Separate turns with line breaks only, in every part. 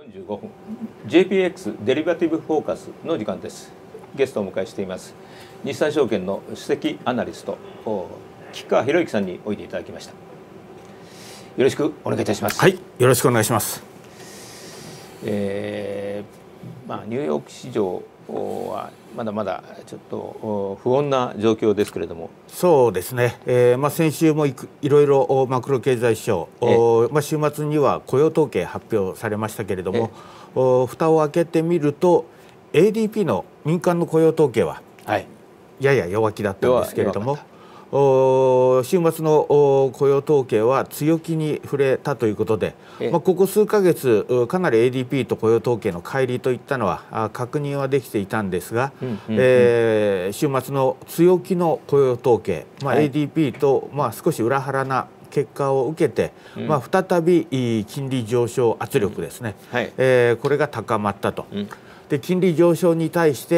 45分 JPX デリバティブフォーカスの時間です。ゲストをお迎えしています。日産証券の首席アナリスト吉川博之さんにおいでいただきました。よろしくお願いいたします。
はい、よろしくお願いします。
ニューヨーク市場はまだまだちょっと不穏な状況ですけれども。
そうですね、先週もいろいろマクロ経済指標、週末には雇用統計発表されましたけれども、蓋を開けてみると ADP の民間の雇用統計はやや弱気だったんですけれども、週末の雇用統計は強気に触れたということで、ここ数ヶ月かなり ADP と雇用統計の乖離といったのは確認はできていたんですが、週末の強気の雇用統計、ADP と少し裏腹な結果を受けて、再び金利上昇圧力ですね、これが高まったと。で金利上昇に対して、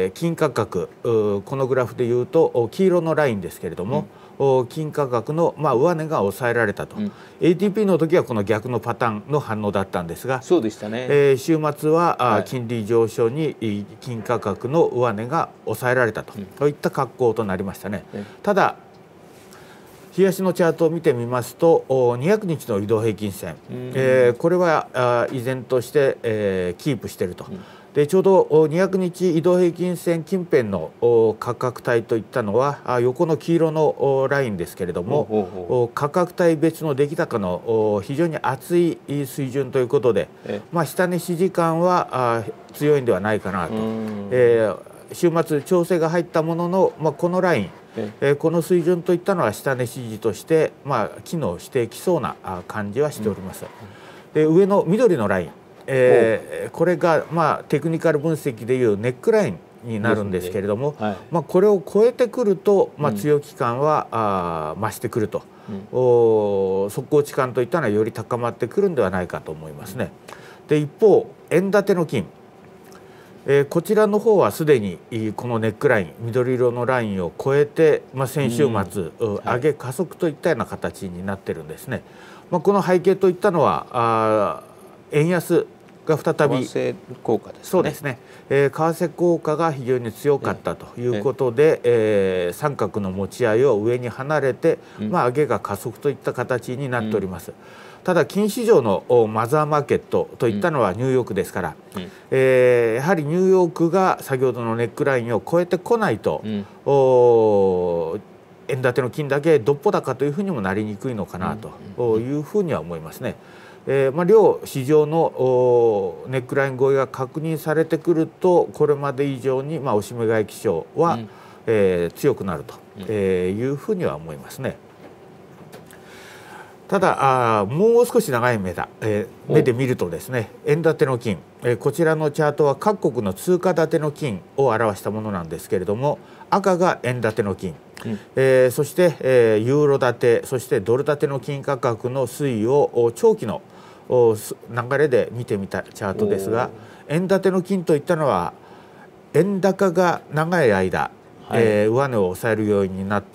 金価格、このグラフでいうと黄色のラインですけれども、金価格の上値が抑えられたと、ATP の時はこの逆のパターンの反応だったんですが、
そうでしたね。
週末は、金利上昇に金価格の上値が抑えられたといった格好となりましたね。ただ日足のチャートを見てみますと200日の移動平均線、これは依然として、キープしていると。でちょうど200日移動平均線近辺の価格帯といったのは横の黄色のラインですけれども、価格帯別の出来高の非常に厚い水準ということで、下値支持感は強いんではないかなと。週末調整が入ったものの、このライン、この水準といったのは下値支持として、機能してきそうな感じはしております。で上の緑のライン、これがテクニカル分析でいうネックラインになるんですけれども、これを超えてくると、強気感は増してくると、速攻値感といったのはより高まってくるんではないかと思いますね。で一方円建ての金、こちらの方はすでにこのネックライン緑色のラインを超えて、先週末、上げ加速といったような形になってるんですね。この背景といったのは円安が再び
為替効果ですね。
そうですね、為替効果が非常に強かったということで、三角の持ち合いを上に離れて、上げが加速といった形になっております。ただ金市場のマザーマーケットといったのはニューヨークですから、やはりニューヨークが先ほどのネックラインを超えてこないと、円建ての金だけどっぽ高というふうにもなりにくいのかなというふうには思いますね。両市場のネックライン超えが確認されてくると、これまで以上におしめ買い基調は強くなるというふうには思いますね。ただもう少し長い目で見るとですね、円建ての金、こちらのチャートは各国の通貨建ての金を表したものなんですけれども、赤が円建ての金、そして、ユーロ建て、そしてドル建ての金価格の推移を長期の流れで見てみたチャートですが、円建ての金といったのは円高が長い間上値を抑えるようになって、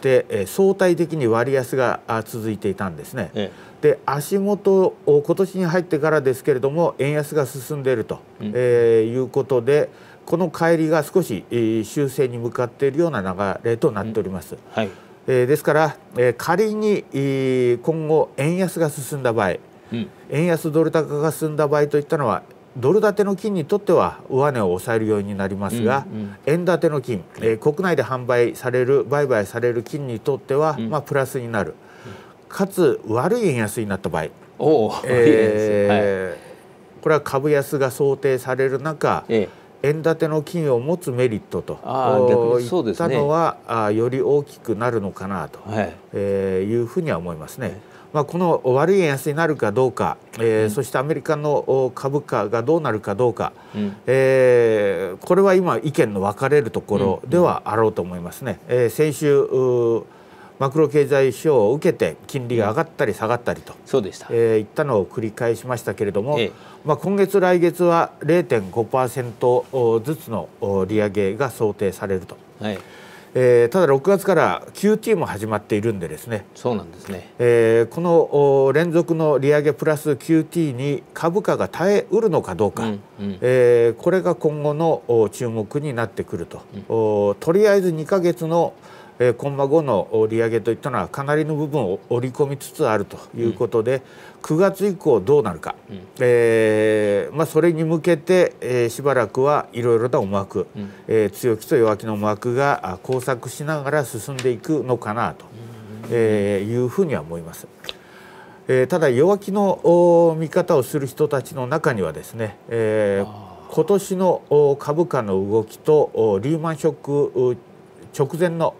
相対的に割安が続いていたんですね。で足元今年に入ってからですけれども円安が進んでいると、いうことで、この乖離が少し修正に向かっているような流れとなっております。ですから、仮に今後円安が進んだ場合、円安ドル高が進んだ場合といったのはドル建ての金にとっては上値を抑えるようになりますが、円建ての金、国内で売買される金にとっては、プラスになる、かつ悪い円安になった場合、これは株安が想定される中、円建ての金を持つメリットといったのはより大きくなるのかなというふうには思いますね。この悪い円安になるかどうか、そしてアメリカの株価がどうなるかどうか、これは今意見の分かれるところではあろうと思いますね。先週マクロ経済指標を受けて金利が上がったり下がったりといったのを繰り返しましたけれども、今月来月は 0.5% ずつの利上げが想定されると。 ただ6月から QT も始まっているんでですね、
そうなんですね、
この連続の利上げプラス QT に株価が耐えうるのかどうか、これが今後の注目になってくると、とりあえず2ヶ月のコンマ後の利上げといったのはかなりの部分を織り込みつつあるということで、9月以降どうなるか、それに向けて、しばらくはいろいろな思惑、強気と弱気の思惑が交錯しながら進んでいくのかなと、いうふうには思います。ただ弱気の見方をする人たちの中にはですね、今年の株価の動きとリーマンショック直前の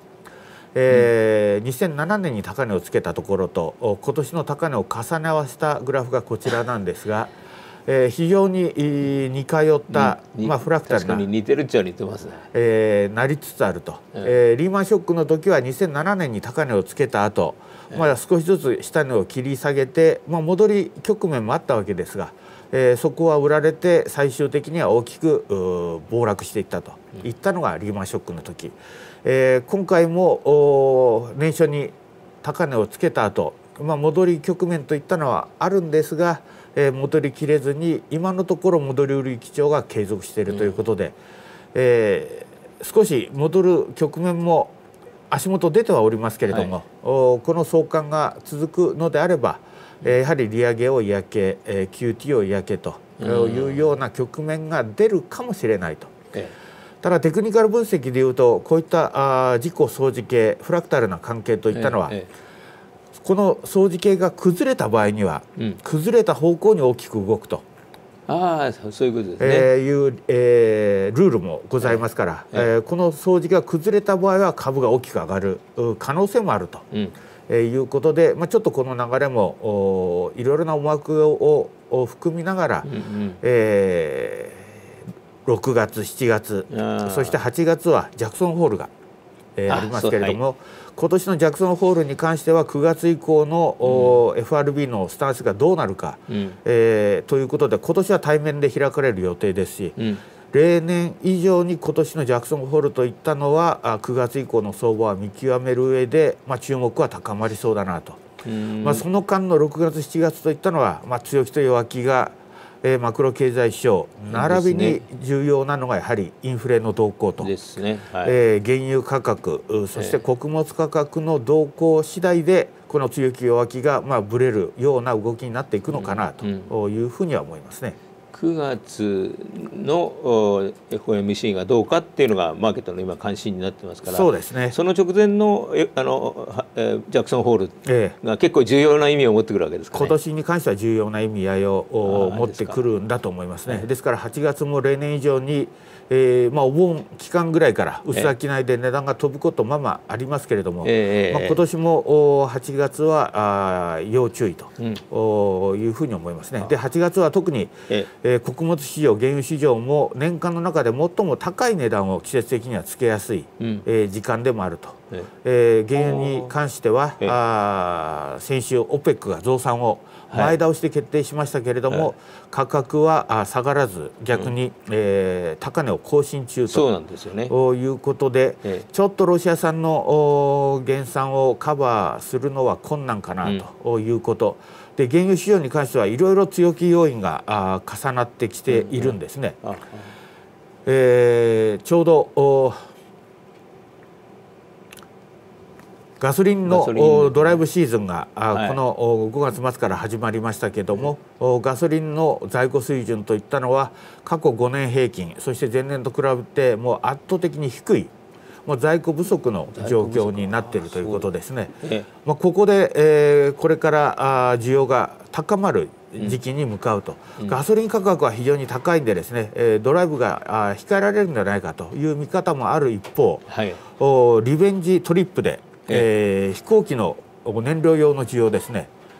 2007年に高値をつけたところと今年の高値を重ね合わせたグラフがこちらなんですが、非常に似通った、フラクタルな、
確かに似てるっちゃ似てますね、
なりつつあると、リーマンショックの時は2007年に高値をつけた後、少しずつ下値を切り下げて、戻り局面もあったわけですが、そこは売られて最終的には大きく暴落していったといったのがリーマンショックの時、今回も年初に高値をつけた後、戻り局面といったのはあるんですが、戻りきれずに今のところ戻り売り基調が継続しているということで、少し戻る局面も足元出てはおりますけれども、この相関が続くのであればやはり利上げを嫌気、QT を嫌気というような局面が出るかもしれないと。ただテクニカル分析でいうとこういった自己相似系フラクタルな関係といったのは、この相似系が崩れた場合には、崩れた方向に大きく動くと。
そういうことですね。
いう、ルールもございますから、この相似が崩れた場合は株が大きく上がる可能性もあると、いうことで、ちょっとこの流れもいろいろな思惑を含みながら、6月7月そして8月はジャクソンホールが、ありますけれども、今年のジャクソンホールに関しては9月以降の、FRB のスタンスがどうなるか、ということで今年は対面で開かれる予定ですし、例年以上に今年のジャクソンホールといったのは9月以降の相場を見極める上で、注目は高まりそうだなと。その間の6月7月といったのは、強気と弱気がマクロ経済指標並びに重要なのがやはりインフレの動向とですね、原油価格そして穀物価格の動向次第でこの強気弱気がぶれるような動きになっていくのかなというふうには思いますね。
9月の FOMC がどうかっていうのがマーケットの今関心になってますから、
そうですね、
その直前のジャクソンホールが結構重要な意味を持ってくるわけですかね。
今年に関しては重要な意味合いを持ってくるんだと思いますね。ですから8月も例年以上にお盆期間ぐらいから薄商いで値段が飛ぶことありますけれども、今年も8月は要注意というふうに思いますね。で8月は特に穀物市場原油市場も年間の中で最も高い値段を季節的にはつけやすい時間でもあると。原油に関しては先週 OPEC が増産を前倒しで決定しましたけれども、価格は下がらず逆に高値を更新中ということで、ちょっとロシア産の減産をカバーするのは困難かなということで、原油市場に関してはいろいろ強気要因が重なってきているんですね。ちょうどガソリンのドライブシーズンがこの5月末から始まりましたけれども、ガソリンの在庫水準といったのは過去5年平均そして前年と比べてもう圧倒的に低い、もう在庫不足の状況になっているということですね。ここでこれから需要が高まる時期に向かうと、ガソリン価格は非常に高いんでですね、ドライブが控えられるんじゃないかという見方もある一方、リベンジトリップで飛行機の燃料用の需要ですね、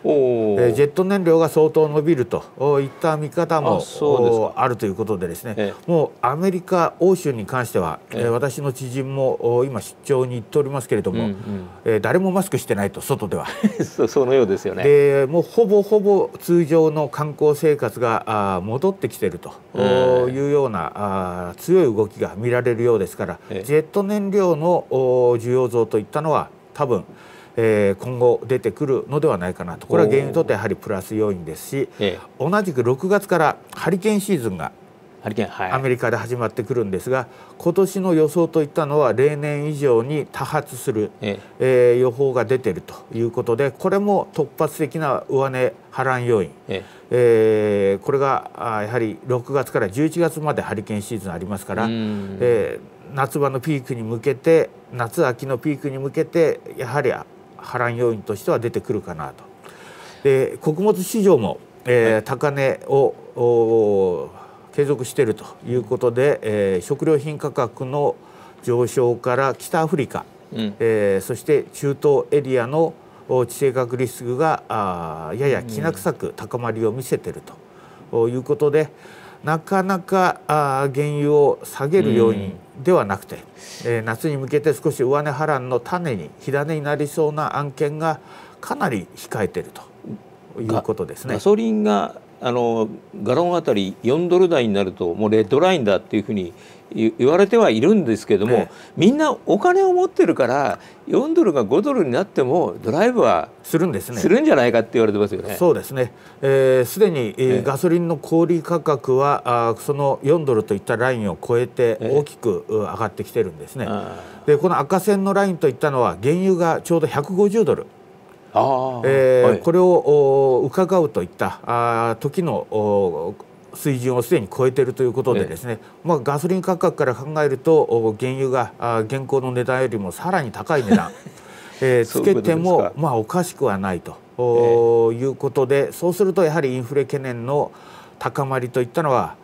ジェット燃料が相当伸びるといった見方もあるということでですね、もうアメリカ、欧州に関しては、私の知人も今出張に行っておりますけれども、誰もマスクしてないと、外では
そのようですよね。
でもうほぼ通常の観光生活が戻ってきているというような強い動きが見られるようですから、ジェット燃料の需要増といったのは多分今後出てくるのではないかなと。これは原油にとってやはりプラス要因ですし、同じく6月からハリケーンシーズンがアメリカで始まってくるんですが、今年の予想といったのは例年以上に多発する予報が出ているということで、これも突発的な上値波乱要因、これがやはり6月から11月までハリケーンシーズンありますから、夏場のピークに向けて、夏秋のピークに向けてやはり波乱要因としては出てくるかなと。で、穀物市場も、高値を継続しているということで、食料品価格の上昇から北アフリカ、そして中東エリアの地政学リスクがややきな臭く高まりを見せているということで、なかなか原油を下げる要因ではなくて、夏に向けて少し上値波乱の火種になりそうな案件がかなり控えているということですね。
ガソリンがガロンあたり4ドル台になるともうレッドラインだっていうふうに言われてはいるんですけども、みんなお金を持ってるから4ドルが5ドルになってもドライブはするんですね。するんじゃないかって言われてますよね。
そうですね。すでに、ガソリンの小売価格はその4ドルといったラインを超えて大きく上がってきてるんですね。で、この赤線のラインといったのは原油がちょうど150ドル。これを伺うといった時の水準をすでに超えているということでですね、ガソリン価格から考えると原油が現行の値段よりもさらに高い値段つけてもおかしくはないということで、そうするとやはりインフレ懸念の高まりといったのは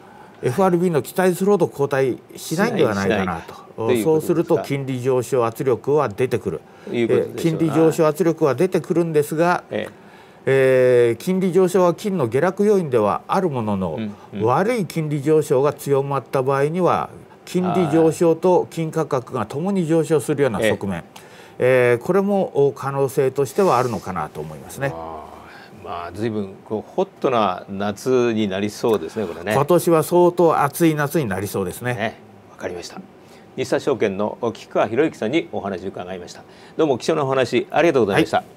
FRB の期待するほど後退しないんではないかなと。そうすると金利上昇圧力は出てくる。金利上昇圧力は出てくるんですが、金利上昇は金の下落要因ではあるものの、悪い金利上昇が強まった場合には金利上昇と金価格がともに上昇するような側面、これも可能性としてはあるのかなと思いますね。
随分ホットな夏になりそうですね、これね。
今年は相当暑い夏になりそうですね。
わかりました。日産証券の菊川博之さんにお話を伺いました。どうも貴重なお話ありがとうございました。